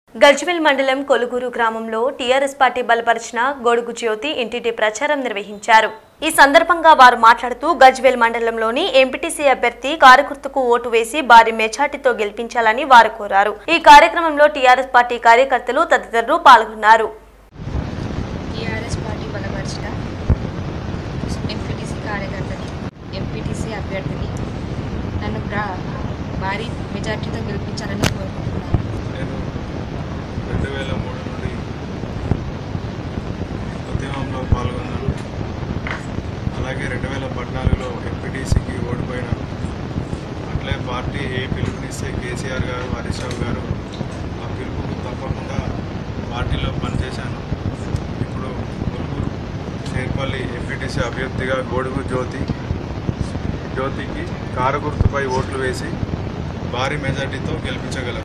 గజ్వేల్ మండలం కొలుగూరు గ్రామంలో TRS party బలపరిచిన గొడుగు జ్యోతి ఇంటింటి ప్రచారం నిర్వహించారు। ఈ సందర్భంగా వారు మాట్లాడుతూ గజ్వేల్ మండలంలోని ఎంపీటీసీ అభ్యర్థి కారుగుర్తుకు ఓటు వేసి భారీ మెజార్టీతో గెలిపించాలని వారు కోరారు। ఈ కార్యక్రమంలో టీఆర్ఎస్ పార్టీ కార్యకర్తలు తదితరులు పాల్గొన్నారు। టీఆర్ఎస్ పార్టీ బలపరిచిన ఎంపీటీసీ కార్యకర్తని ఎంపీటీసీ అభ్యర్థిని నన్ను భారీ మెజార్టీతో గెలిపించాలని కోరుకుంటున్నాను। 2003 నుండి ఉద్యమంలో పాల్గొన్నాను। అలాగే 2014లో ఎంపీటీసీకి ఓడిపోయినాను। అట్లే పార్టీ ఏ పిలుపునిస్తే కేసీఆర్ గారు హరీష్ రావు గారు ఆ పిలుపుకు తప్పకుండా పార్టీలో పనిచేశాను। ఇప్పుడు కొలుగూరు చేర్పల్లి ఎంపీటీసీ అభ్యర్థిగా గొడుగు జ్యోతికి కారు గుర్తుపై ఓట్లు వేసి భారీ మెజార్టీతో గెలిపించగలరు।